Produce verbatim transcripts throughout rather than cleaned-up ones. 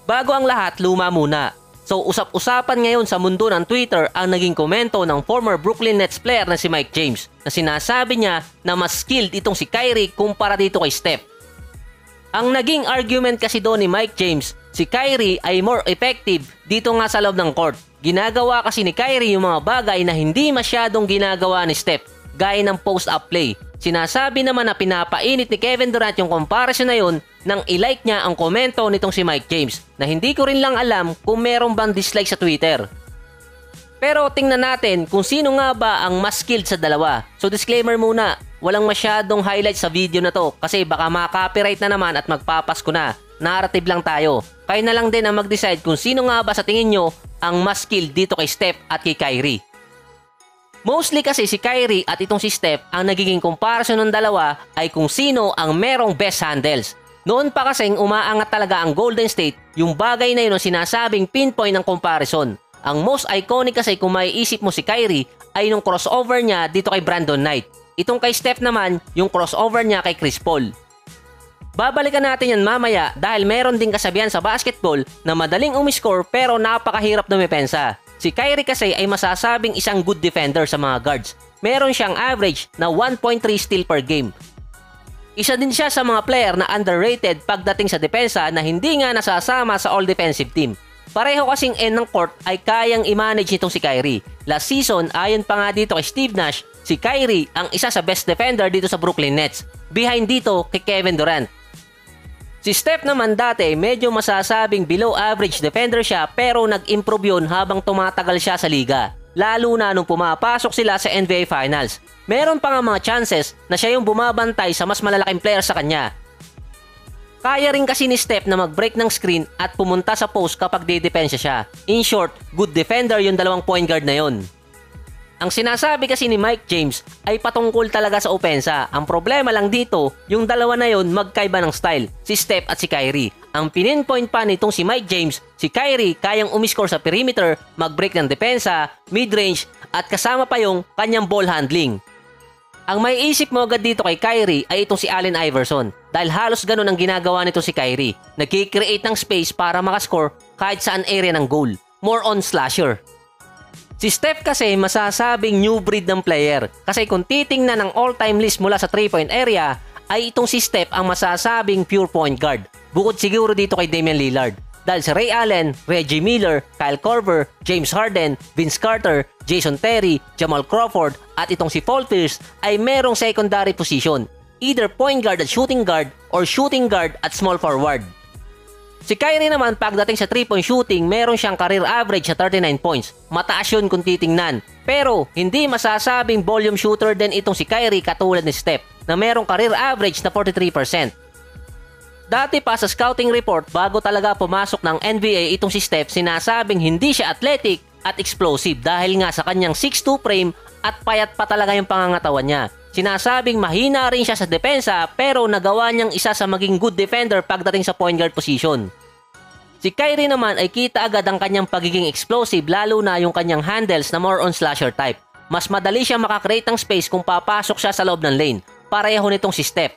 Bago ang lahat, luma muna. So usap-usapan ngayon sa mundo ng Twitter ang naging komento ng former Brooklyn Nets player na si Mike James na sinasabi niya na mas skilled itong si Kyrie kumpara dito kay Steph. Ang naging argument kasi doon ni Mike James, si Kyrie ay more effective dito nga sa loob ng court. Ginagawa kasi ni Kyrie yung mga bagay na hindi masyadong ginagawa ni Steph, gaya ng post-up play. Sinasabi naman na pinapainit ni Kevin Durant yung comparison na yun nang ilike niya ang komento nitong si Mike James na hindi ko rin lang alam kung meron bang dislike sa Twitter. Pero tingnan natin kung sino nga ba ang mas skilled sa dalawa. So disclaimer muna, walang masyadong highlight sa video na to kasi baka ma-copyright na naman at magpapasko na. Narrative lang tayo. Kayo na lang din ang mag-decide kung sino nga ba sa tingin nyo ang mas skilled dito kay Steph at kay Kyrie. Mostly kasi si Kyrie at itong si Steph ang nagiging comparison ng dalawa ay kung sino ang merong best handles. Noon pa kasing umaangat talaga ang Golden State, yung bagay na yun ang sinasabing pinpoint ng comparison. Ang most iconic kasi kung maiisip mo si Kyrie ay nung crossover niya dito kay Brandon Knight. Itong kay Steph naman yung crossover niya kay Chris Paul. Babalikan natin yan mamaya dahil meron din kasabihan sa basketball na madaling umiscore pero napakahirap dumepensa. Si Kyrie kasi ay masasabing isang good defender sa mga guards. Meron siyang average na one point three steal per game. Isa din siya sa mga player na underrated pagdating sa depensa na hindi nga nasasama sa all-defensive team. Pareho kasing end ng court ay kayang i-manage nitong si Kyrie. Last season, ayon pa nga dito kay Steve Nash, si Kyrie ang isa sa best defender dito sa Brooklyn Nets. Behind dito kay Kevin Durant. Si Steph naman dati medyo masasabing below average defender siya pero nag-improve yun habang tumatagal siya sa liga. Lalo na nung pumapasok sila sa N B A Finals. Meron pa nga mga chances na siya yung bumabantay sa mas malalaking player sa kanya. Kaya rin kasi ni Steph na mag-break ng screen at pumunta sa post kapag didepensya siya. In short, good defender yung dalawang point guard na yon. Ang sinasabi kasi ni Mike James ay patungkol talaga sa opensa. Ang problema lang dito, yung dalawa na yon magkaiba ng style, si Steph at si Kyrie. Ang pininpoint pa nitong si Mike James, si Kyrie kayang umiscore sa perimeter, mag-break ng depensa, mid-range, at kasama pa yung kanyang ball handling. Ang may isip mo agad dito kay Kyrie ay itong si Allen Iverson dahil halos ganun ang ginagawa nito si Kyrie. Nagkikreate ng space para makascore kahit saan area ng goal. More on slasher. Si Steph kasi masasabing new breed ng player kasi kung titingnan ang all-time list mula sa three point area ay itong si Steph ang masasabing pure point guard. Bukod siguro dito kay Damian Lillard. Dahil si Ray Allen, Reggie Miller, Kyle Korver, James Harden, Vince Carter, Jason Terry, Jamal Crawford at itong si Paul Pierce ay merong secondary position. Either point guard at shooting guard or shooting guard at small forward. Si Kyrie naman pagdating sa three point shooting meron siyang career average sa thirty-nine points. Mataas yun kung titingnan. Pero hindi masasabing volume shooter din itong si Kyrie katulad ni Steph na merong career average na forty-three percent. Dati pa sa scouting report bago talaga pumasok ng N B A itong si Steph sinasabing hindi siya athletic at explosive dahil nga sa kanyang six two frame at payat pa talaga yung pangangatawan niya. Sinasabing mahina rin siya sa depensa pero nagawa niyang isa sa maging good defender pagdating sa point guard position. Si Kyrie naman ay kita agad ang kanyang pagiging explosive lalo na yung kanyang handles na more on slasher type. Mas madali siya makakreate ng space kung papasok siya sa loob ng lane. Pareho nitong si Steph.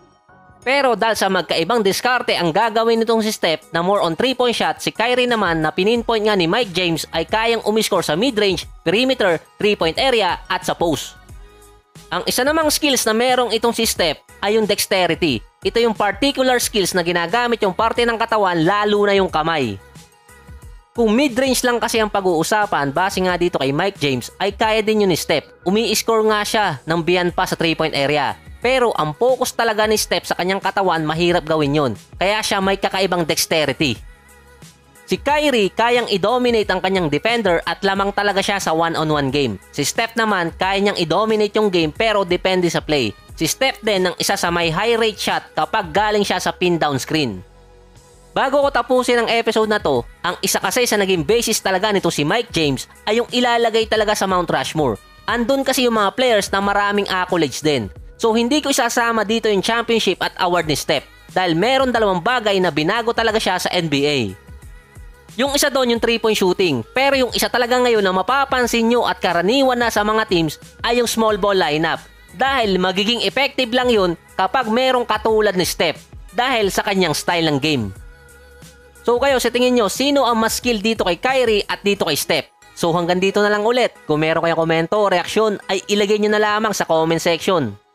Pero dahil sa magkaibang diskarte ang gagawin nitong si Steph na more on three point shot, si Kyrie naman na pininpoint nga ni Mike James ay kayang umiscore sa mid-range, perimeter, three point area at sa post. Ang isa namang skills na merong itong si Steph ay yung dexterity. Ito yung particular skills na ginagamit yung parte ng katawan lalo na yung kamay. Kung mid-range lang kasi ang pag-uusapan, base nga dito kay Mike James ay kaya din yun ni Steph. Umi-score nga siya ng beyond pa sa three point area. Pero ang focus talaga ni Steph sa kanyang katawan mahirap gawin yun. Kaya siya may kakaibang dexterity. Si Kyrie kayang i-dominate ang kanyang defender at lamang talaga siya sa one-on-one game. Si Steph naman kaya niyang i-dominate yung game pero depende sa play. Si Steph din ang isa sa may high rate shot kapag galing siya sa pin down screen. Bago ko tapusin ang episode na to, ang isa kasi sa naging basis talaga nito si Mike James ay yung ilalagay talaga sa Mount Rushmore. Andun kasi yung mga players na maraming accolades din. So hindi ko isasama dito yung championship at award ni Steph dahil meron dalawang bagay na binago talaga siya sa N B A. Yung isa doon yung three point shooting, pero yung isa talaga ngayon na mapapansin nyo at karaniwan na sa mga teams ay yung small ball lineup. Dahil magiging effective lang yun kapag merong katulad ni Steph dahil sa kanyang style ng game. So kayo sa tingin nyo, sino ang mas skilled dito kay Kyrie at dito kay Steph? So hanggang dito na lang ulit. Kung meron kayong komento o reaksyon ay ilagay nyo na lamang sa comment section.